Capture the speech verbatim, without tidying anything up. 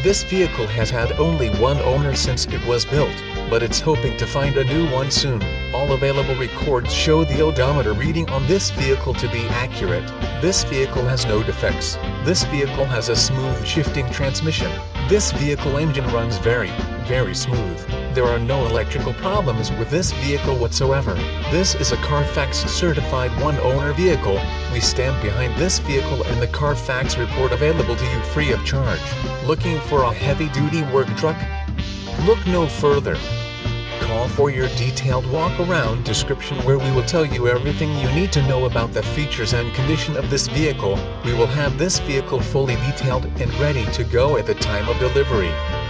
This vehicle has had only one owner since it was built, but it's hoping to find a new one soon. All available records show the odometer reading on this vehicle to be accurate. This vehicle has no defects. This vehicle has a smooth shifting transmission. This vehicle engine runs very, very smooth. There are no electrical problems with this vehicle whatsoever. This is a Carfax certified one-owner vehicle. We stand behind this vehicle and the Carfax report available to you free of charge. Looking for a heavy-duty work truck? Look no further. Call for your detailed walk-around description where we will tell you everything you need to know about the features and condition of this vehicle. We will have this vehicle fully detailed and ready to go at the time of delivery.